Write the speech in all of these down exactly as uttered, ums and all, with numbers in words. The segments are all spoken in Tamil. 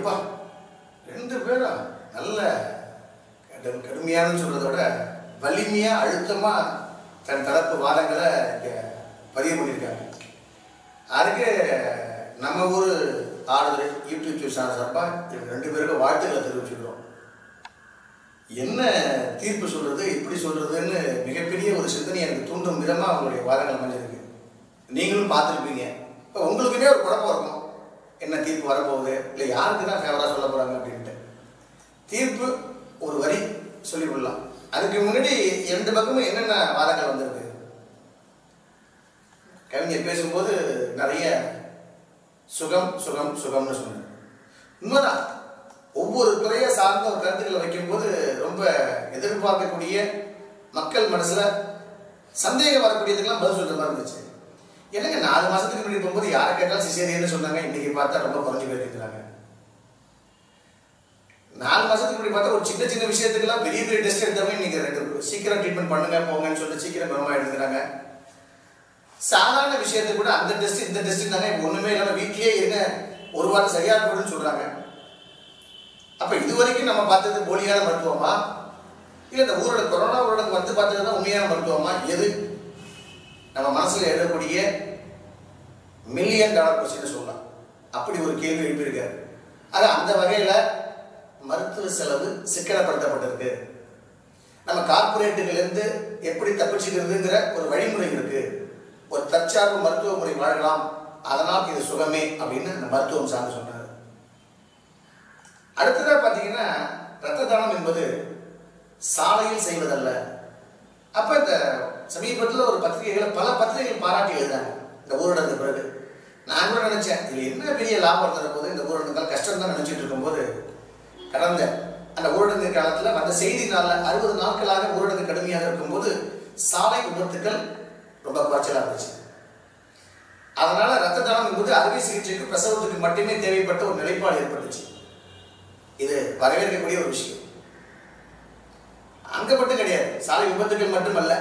எப்பா ரெண்டு பேரும் நல்ல கடுமையானு சொல்றதை விட வலிமையா அழுத்தமா தன் தரப்பு வாதங்களை பதிவு பண்ணியிருக்காங்க. அதுக்கு நம்ம ஊர் ஆளுநர் யூடியூப் சேனல் சார்பாக ரெண்டு பேருக்கும் வாழ்த்துக்களை தெரிவிச்சுக்கிறோம். என்ன தீர்ப்பு சொல்றது இப்படி சொல்றதுன்னு மிகப்பெரிய ஒரு சிந்தனை எனக்கு தூண்டும் விதமா அவங்களுடைய வாதங்கள் அமைஞ்சிருக்கு. நீங்களும் பார்த்துருப்பீங்க. இப்போ உங்களுக்குமே ஒரு குழப்பம் இருக்கும், என்ன தீர்ப்பு வரப்போகுது, இல்லை யாருக்கு தான் ஃபேவராக சொல்ல போறாங்க அப்படின்ட்டு. தீர்ப்பு ஒரு வரி சொல்லிவிடலாம். அதுக்கு முன்னாடி இரண்டு பக்கமும் என்னென்ன வாதங்கள் வந்திருக்கு. கவிஞர் பேசும்போது நிறைய சுகம் சுகம் சுகம்னு சொன்னார். உண்மைதான். ஒவ்வொரு துறையை சார்ந்த ஒரு கருத்துக்களை வைக்கும்போது ரொம்ப எதிர்பார்க்கக்கூடிய மக்கள் மனசுல சந்தேகம் வரக்கூடியதுக்கெல்லாம் பதில் சொல்ற மாதிரி இருந்துச்சு. எனக்கு நாலு மாசத்துக்கு முன்னாடி போகும்போது யாரை கேட்டாலும் சிசேரியன்னு சொன்னாங்க, இன்னைக்கு பார்த்தா ரொம்ப குறைஞ்சு போயிருக்கிறாங்க. நாலு மாசத்துக்கு முன்னாடி பார்த்தா ஒரு சின்ன சின்ன விஷயத்துக்கெல்லாம் பெரிய பெரிய டெஸ்ட் எடுத்தவங்க இன்னைக்கு ரெண்டு சீக்கிரம் ட்ரீட்மெண்ட் பண்ணுங்க போங்கன்னு சொல்லிட்டு சீக்கிரம் குணமா எடுத்துக்கிறாங்க. சாதாரண விஷயத்தை கூட அந்த டெஸ்ட் இந்த டெஸ்ட் இருந்தாங்க, இப்போ ஒண்ணுமே இல்லாம வீட்லயே இருங்க ஒரு வாரம் சரியா போடுன்னு சொல்றாங்க. அப்ப இதுவரைக்கும் நம்ம பார்த்தது போலியான மருத்துவமா, இல்ல இந்த ஊரோட கொரோனா ஊரோட வந்து பார்த்ததுதான் உண்மையான மருத்துவமா? எது நம்ம மனசுல எழுதக்கூடிய மில்லியன் டாலர் கொஸ்டின் சொல்லலாம். அப்படி ஒரு கேள்வி எழுப்பியிருக்காரு. ஆக அந்த வகையில மருத்துவ செலவு சிக்கனப்படுத்தப்பட்டிருக்கு. நம்ம கார்பரேட்டுகள் இருந்து எப்படி தப்பிச்சுக்கிறதுங்கிற ஒரு வழிமுறை இருக்கு. ஒரு தற்சார்பு மருத்துவ முறை வாழலாம், அதனால் இது சுகமே அப்படின்னு அந்த மருத்துவம் சார்ந்து சொன்னார். அடுத்ததா பாத்தீங்கன்னா ரத்த தானம் என்பது சாலையில் செய்வதல்ல. அப்ப இந்த சமீபத்தில் ஒரு பத்திரிகைகளை பல பத்திரிகைகள் பாராட்டி எழுதாங்க இந்த ஊரடங்கு பிறகு. நான் கூட நினைச்சேன் இதுல என்ன பெரிய லாபம் தர போது, இந்த ஊரடங்கால் கஷ்டம் தான் நினைச்சிட்டு இருக்கும்போது கடந்த அந்த ஊரடங்கு காலத்துல அந்த செய்தி நாள்ல அறுபது நாட்களாக ஊரடங்கு கடுமையாக இருக்கும்போது சாலை விபத்துக்கள் ரொம்ப குறைச்சலா இருந்துச்சு. அதனால ரத்த தானம் என்பது அறுவை சிகிச்சைக்கு பிரசவத்துக்கு மட்டுமே தேவைப்பட்ட ஒரு நிலைப்பாடு ஏற்பட்டுச்சு. இது வரவேற்கக்கூடிய ஒரு விஷயம். அங்க மட்டும் கிடையாது, சாலை விபத்துக்கள் மட்டுமல்ல,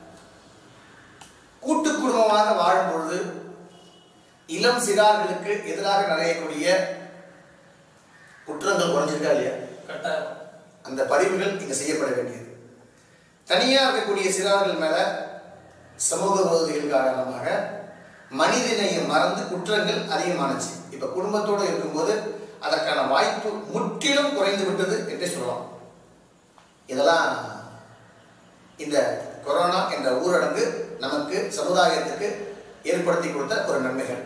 கூட்டு குடும்பமாக வாழும் பொழுது இளம் சிறார்களுக்கு எதிராக நடையக்கூடிய குற்றங்கள் குறைஞ்சிருக்கா இல்லையா? அந்த பதிவுகள் இங்க செய்யப்பட வேண்டியது. தனியாக இருக்கக்கூடிய சிறார்கள் மேல சமூக விரோதிகள் காரணமாக மனிதநேயம் மறந்து குற்றங்கள் அதிகமானச்சு. இப்ப குடும்பத்தோடு இருக்கும்போது அதற்கான வாய்ப்பு முற்றிலும் குறைந்து விட்டது என்றே சொல்லலாம். இதெல்லாம் இந்த கொரோனா என்ற ஊரடங்கு நமக்கு சமுதாயத்துக்கு ஏற்படுத்தி கொடுத்த ஒரு நன்மைகள்.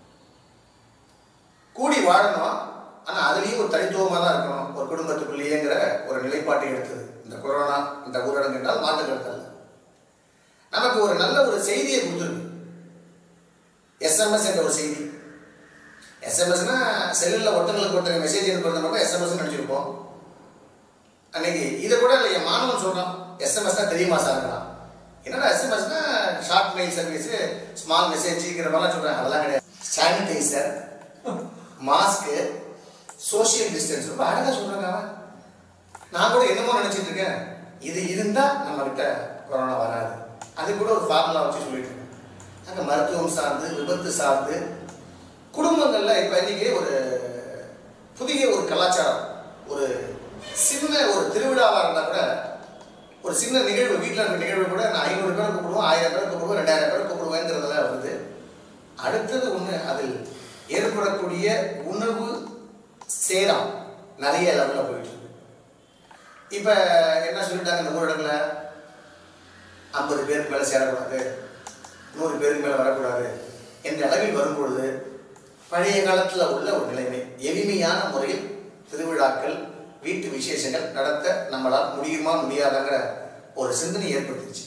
கூடி வாழணும், ஆனா அதுலயும் ஒரு தனித்துவமாக தான் இருக்கணும் ஒரு குடும்பத்துக்குள்ளேயேங்கிற ஒரு நிலைப்பாட்டை எடுத்தது இந்த கொரோனா இந்த ஊரடங்கு என்றால் மாற்று கருத்தல்ல. நமக்கு ஒரு நல்ல ஒரு செய்தியை கொடுத்துருக்கு. எஸ்எம்எஸ் என்ற ஒரு செய்தி. எஸ்எம்எஸ்னா செல்லுல ஒருத்தங்களுக்கு ஒருத்தங்க மெசேஜ் அனுப்புறது மட்டும் எஸ்எம்எஸ் நினைச்சிருப்போம். அன்னைக்கு இதை கூட இல்லை, என் மாணவன் சொல்றான் எஸ்எம்எஸ் தான் தெரியுமா சார்ங்கிறான். என்னடா எஸ்எம்எஸ்னா ஷார்ட் மெயில் சர்வீஸ், ஸ்மால் மெசேஜ்ங்கிற மாதிரிலாம் சொல்றாங்க. அதெல்லாம் கிடையாது. சானிடைசர், மாஸ்க், சோசியல் டிஸ்டன்ஸ் ரொம்ப அழகா சொல்றாங்க. அவன் நான் கூட என்னமோ நினைச்சிட்டு இருக்கேன், இது இருந்தா நம்ம கிட்ட கொரோனா வராது. அது கூட ஒரு ஃபார்முலா வச்சு சொல்லிட்டு இருக்கேன். அங்கே மருத்துவம் சார்ந்து விபத்து சார்ந்து குடும்பங்கள்ல இப்ப இன்னைக்கு ஒரு புதிய ஒரு கலாச்சாரம், ஒரு சின்ன ஒரு திருவிழாவா இருந்தா கூட ஒரு சின்ன நிகழ்வு வீட்டில் இருக்க நிகழ்வு கூட நான் ஐநூறு பேர் கூப்பிடுவோம், ஆயிரம் பேர் கூப்பிடுவோம், ரெண்டாயிரம் பேர் கூப்பிடுவேங்கிறதுல வருது. அடுத்தது ஒண்ணு அதில் ஏற்படக்கூடிய உணவு சேரம் நிறைய லெவலில் போயிட்டு இருக்கு. இப்ப என்ன சொல்லிட்டாங்க இந்த ஊரடங்குல ஐம்பது பேருக்கு மேல சேரக்கூடாது, நூறு பேருக்கு மேல வரக்கூடாது என்ற அளவில் வரும்பொழுது பழைய காலத்துல உள்ள ஒரு நிலைமை எளிமையான முறையில் திருவிழாக்கள் வீட்டு விசேஷங்கள் நடத்த நம்மளால் முடியுமா முடியாதாங்கிற ஒரு சிந்தனை ஏற்படுத்துச்சு.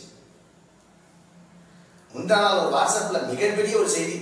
முந்தானால் ஒரு வாட்ஸ்அப்ல மிகப்பெரிய ஒரு செய்தி,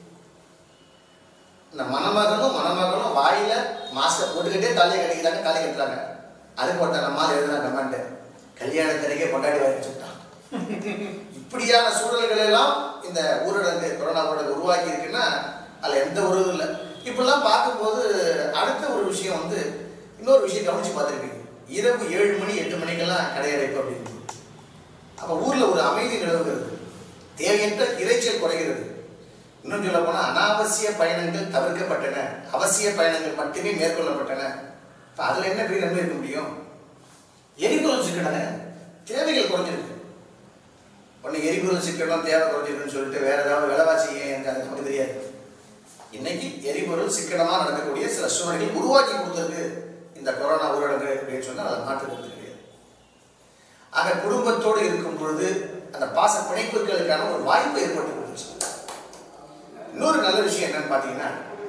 இந்த மணமகனும் மணமகளும் வாயில மாஸ்க போட்டுக்கிட்டே தாலியை கட்டிக்கிறாங்க, தாலி கட்டுறாங்க. அது போட்ட நம்மால் எழுதுனா கமெண்ட், கல்யாணத்தனைக்கே கொண்டாடி வச்சுட்டான். இப்படியான சூழல்கள் எல்லாம் இந்த ஊரடங்கு கொரோனா ஊரடங்கு உருவாக்கி இருக்குன்னா அதுல எந்த உறவும் இல்லை. இப்பெல்லாம் பார்க்கும்போது அடுத்த ஒரு விஷயம் வந்து இன்னொரு விஷயம் கவனிச்சு பார்த்துருப்பீங்க. இரவு ஏழு மணி எட்டு மணிக்கெல்லாம் கடையடைப்பு அப்படின்னு. அப்ப ஊர்ல ஒரு அமைதி நிலவுகிறது, தேவையற்ற இறைச்சல் குறைகிறது. இன்னும் சொல்ல போனால் அனாவசிய பயணங்கள் தவிர்க்கப்பட்டன, அவசிய பயணங்கள் மட்டுமே மேற்கொள்ளப்பட்டன. இப்போ அதில் என்ன பெரிய நன்மை இருக்க முடியும்? எரிபொருள் சிக்கனங்க, தேவைகள் குறைஞ்சிருக்கு. ஒன்று எரிபொருள் சிக்கனம் தேவை குறைஞ்சிருக்குன்னு சொல்லிட்டு வேற ஏதாவது விலைவாசி ஏன் அது நமக்கு தெரியாது. இன்னைக்கு எரிபொருள் சிக்கனமாக நடக்கக்கூடிய சில சூழ்நிலைகள் உருவாக்கி கொடுத்தது இந்த கொரோனா ஊரடங்கு அப்படின்னு சொன்னால் அதை மாற்றுறது கிடையாது. ஆக குடும்பத்தோடு இருக்கும் பொழுது அந்த பாச பிணைப்புகளுக்கான ஒரு வாய்ப்பு ஏற்பட்டு கொடுத்துச்சு. இன்னொரு நல்ல விஷயம் என்னன்னு பார்த்தீங்கன்னா,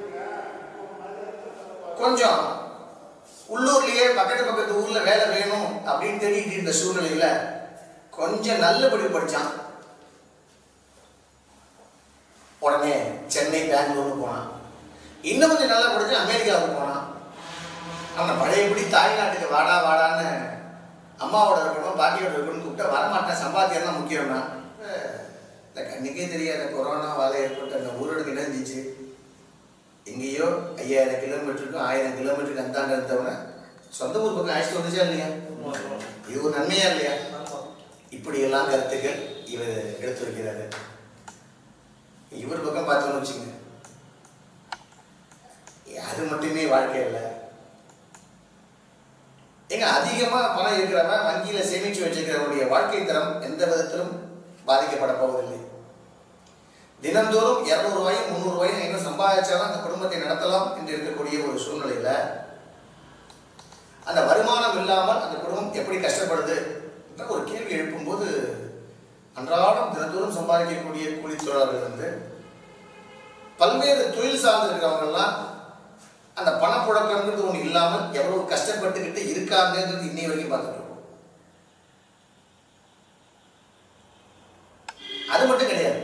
கொஞ்சம் உள்ளூர்லயே பக்கத்து பக்கத்து ஊர்ல வேலை வேணும் அப்படின்னு தேடிட்டு இருந்த சூழ்நிலையில கொஞ்சம் நல்லபடி படிச்சான். உடனே சென்னை, பெங்களூருக்கு போனான். இன்னும் கொஞ்சம் நல்லா படிச்சு அமெரிக்காவுக்கு போனான். அவனை பழையபடி தாய்நாட்டுக்கு வாடா வாடான்னு அம்மாவோட இருக்கணும், பாட்டியோட இருக்கணும்னு கூப்பிட்டா வரமாட்டேன், சம்பாத்தியம் தான் முக்கியம்னா. இந்த கண்ணுக்கே தெரியாத கொரோனா வாழை ஏற்பட்டு அந்த ஊரோடு இணைஞ்சிச்சு. எங்கேயோ ஐயாயிரம் கிலோமீட்டருக்கும் ஆயிரம் கிலோமீட்டருக்கு அந்தாண்ட இருந்தவனை சொந்த ஊர் பக்கம் அழைச்சிட்டு வந்துச்சா இல்லையா? இது ஒரு நன்மையா இல்லையா? இப்படியெல்லாம் கருத்துக்கள் இவர் எடுத்து வைக்கிறாரு. இவர் பக்கம் பார்த்தோன்னு வச்சுங்க, அது மட்டுமே வாழ்க்கை இல்லை. எங்க அதிகமா பணம் இருக்கிறவன் வங்கியில சேமிச்சு வச்சிருக்கிறவனுடைய வாழ்க்கை தரம் எந்த விதத்திலும் பாதிக்கப்பட போவதில்லை. தினந்தோறும் இருநூறு ரூபாயும் முந்நூறு ரூபாயும் இன்னும் சம்பாதிச்சாலும் அந்த குடும்பத்தை நடத்தலாம் என்று இருக்கக்கூடிய ஒரு சூழ்நிலையில அந்த வருமானம் இல்லாமல் அந்த குடும்பம் எப்படி கஷ்டப்படுது என்ற ஒரு கேள்வி எழுப்பும்போது, அன்றாடம் தினந்தோறும் சம்பாதிக்கக்கூடிய கூலி தொழிலாளர்கள் வந்து பல்வேறு தொழில் சார்ந்து இருக்கிறவங்கெல்லாம் அந்த பணப்புழக்கம்ன்றது ஒன்று இல்லாமல் எவ்வளவு கஷ்டப்பட்டுக்கிட்டு இருக்காங்கன்றது இன்னை வரைக்கும் பார்த்துட்டு இருக்கோம். அது மட்டும் கிடையாது,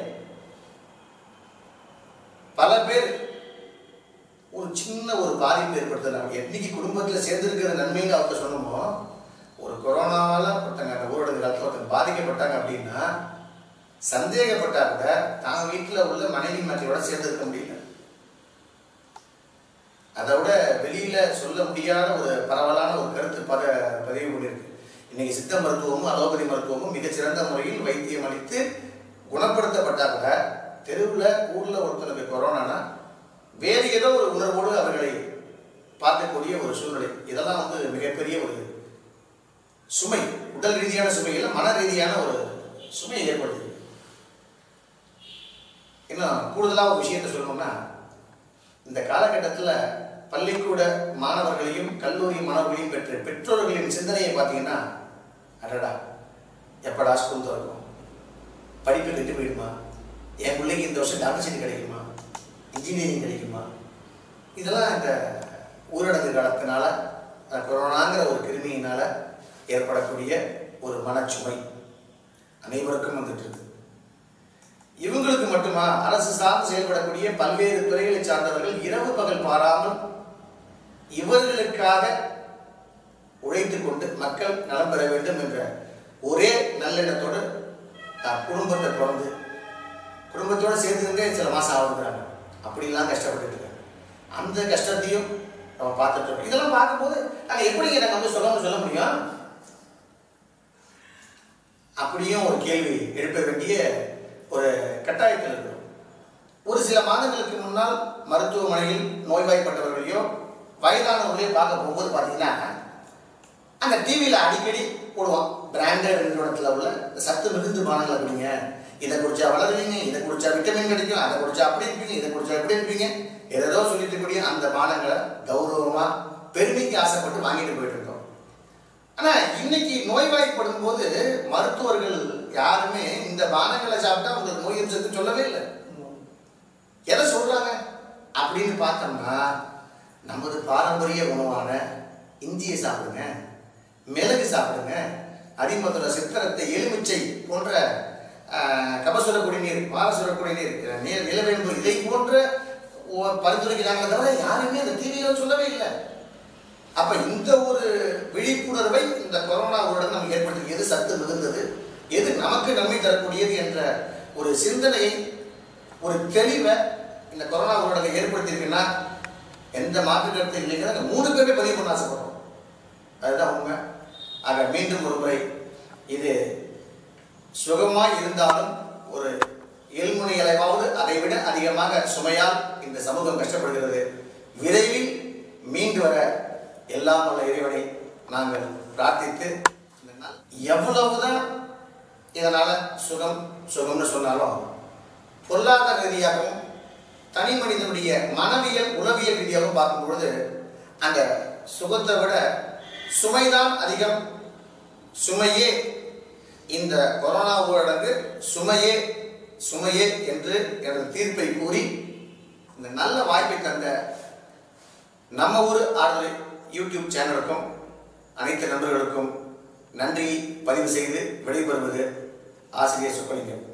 பல பேர் ஒரு சின்ன ஒரு பாதிப்பு ஏற்படுத்தலாம். என்னைக்கு குடும்பத்தில் சேர்ந்திருக்கிற நன்மைன்னு அவங்க சொன்னோமோ, ஒரு கொரோனாவால ஒருத்தங்க அந்த ஊரடங்கு காலத்தில் ஒருத்தங்க பாதிக்கப்பட்டாங்க அப்படின்னா சந்தேகப்பட்டாங்க தான் வீட்டில் உள்ள மனைவி மக்களோட சேர்ந்திருக்க முடியல. அதை விட வெளியில சொல்ல முடியாத ஒரு பரவலான ஒரு கருத்து பத பதிவு கொண்டிருக்கு. இன்னைக்கு சித்த மருத்துவமும் அலோபதி மருத்துவமும் மிகச்சிறந்த முறையில் வைத்தியம் அளித்து குணப்படுத்தப்பட்டாங்க. தெருவில் ஊர்ல ஒருத்தனுக்கு கொரோனானா வேறு ஏதோ ஒரு உணர்வோடு அவர்களை பார்க்கக்கூடிய ஒரு சூழ்நிலை. இதெல்லாம் வந்து மிகப்பெரிய ஒரு சுமை, உடல் ரீதியான சுமையில் மன ரீதியான ஒரு சுமையை ஏற்படுது. இன்னும் கூடுதலாக ஒரு விஷயத்தை சொல்லணும்னா, இந்த காலகட்டத்தில் பள்ளிக்கூட மாணவர்களையும் கல்லூரி மாணவர்களையும் பெற்ற பெற்றோர்களின் சிந்தனையை பார்த்தீங்கன்னா, அடடா எப்படா ஸ்கூல் திறக்கும், படிப்பு கெட்டு போயிடுமா, என் பிள்ளைக்கு இந்த வருஷம் டாக்டர் சீட் கிடைக்குமா, இன்ஜினியரிங் கிடைக்குமா, இதெல்லாம் இந்த ஊரடங்கு காலத்தினால கொரோனாங்கிற ஒரு கிருமியினால ஏற்படக்கூடிய ஒரு மனச்சுமை அனைவருக்கும் வந்துட்டு இருக்கு. இவங்களுக்கு மட்டுமா, அரசு சார்ந்து செயல்படக்கூடிய பல்வேறு துறைகளை சார்ந்தவர்கள் இரவு பகல் பாராமல் இவர்களுக்காக உழைத்துக் கொண்டு மக்கள் நலம் பெற வேண்டும் என்ற ஒரே நல்லெண்ணத்தோடு தான் குடும்பத்தை பிறந்து குடும்பத்தோடு சேர்ந்துருந்தே சில மாசம் ஆகுறாங்க. அப்படிலாம் கஷ்டப்பட்டு இருக்காங்க. அந்த கஷ்டத்தையும் நம்ம பார்த்துட்டு இருக்கோம். இதெல்லாம் பார்க்கும்போது நாங்கள் எப்படி நாங்கள் வந்து சொல்லாமல் சொல்ல முடியும்? அப்படியும் ஒரு கேள்வி எழுப்ப வேண்டிய ஒரு கட்டாயத்தில் இருக்கிறோம். ஒரு சில மாதங்களுக்கு முன்னால் மருத்துவமனையில் நோய்வாய்ப்பட்டவர்களையோ வயதானவர்களையோ பார்க்க போகும்போது பார்த்தீங்கன்னா, அந்த டிவியில் அடிக்கடி போடுவான் பிராண்டட் நிறுவனத்தில் உள்ள சத்து மிகுந்து பானங்களை குடிங்க, இதை குடிச்சா வளருவீங்க, இதை குடிச்சா விட்டமின் கிடைக்கும், அதை குடிச்சா அப்படி இருப்பீங்க, இதை குடிச்சா எப்படி இருப்பீங்க, ஏதோ சொல்லிட்டு கூடிய அந்த பானங்களை கௌரவமா பெருமைக்கு ஆசைப்பட்டு வாங்கிட்டு போயிட்டு இருக்கோம். ஆனா இன்னைக்கு நோய்வாய்ப்படும் போது மருத்துவர்கள் யாருமே இந்த பானங்களை சாப்பிட்டா உங்களுக்கு நோய் எதிர்ப்பு சொல்லவே இல்லை. எதை சொல்றாங்க அப்படின்னு பார்த்தோம்னா, நமது பாரம்பரிய உணவான இஞ்சியை சாப்பிடுங்க, மிளகு சாப்பிடுங்க, அடிமதுர சித்திரத்தை எலுமிச்சை போன்ற கபசுர குடிநீர், வாரசுர குடிநீர், நிலவேம்பு இதை போன்ற பரிந்துரைக்கிறாங்களே தவிர யாருமே அந்த தீவிர சொல்லவே இல்லை. அப்ப இந்த ஒரு விழிப்புணர்வை இந்த கொரோனா ஊரடங்கு நமக்கு ஏற்படுத்தி, எது சத்து மிகுந்தது, எது நமக்கு நன்மை தரக்கூடியது என்ற ஒரு சிந்தனையை, ஒரு தெளிவை இந்த கொரோனா ஊரடங்கை ஏற்படுத்தியிருக்குன்னா எந்த மாற்று கருத்து இல்லைங்கன்னா அந்த மூணு பேருமே பதிவு பண்ண ஆசைப்படுறோம். அதுதான் உண்மை. ஆக மீண்டும் ஒரு முறை, இது சுகமாய் இருந்தாலும் ஒரு எல்முனை அளவாவது அதைவிட அதிகமாக சுமையால் இந்த சமூகம் கஷ்டப்படுகிறது. விரைவில் மீண்டு வர எல்லாம் உள்ள இறைவனை நாங்கள் பிரார்த்தித்து, எவ்வளவுதான் இதனால சுகம் சுகம்னு சொன்னாலும் பொருளாதார ரீதியாகவும் தனி மனிதனுடைய மனவியல் உளவியல் ரீதியாகவும் பார்க்கும்பொழுது அந்த சுகத்தை விட சுமைதான் அதிகம். சுமையே இந்த கொரோனா ஊரடங்கு சுமையே சுமையே என்று எனது தீர்ப்பை கூறி இந்த நல்ல வாய்ப்பை தந்த நம்ம ஊர் ஆறுதல் யூடியூப் சேனலுக்கும் அனைத்து நண்பர்களுக்கும் நன்றி பதிவு செய்து விடைபெறுவது ஆசிரியர் சொக்கலிங்கம்.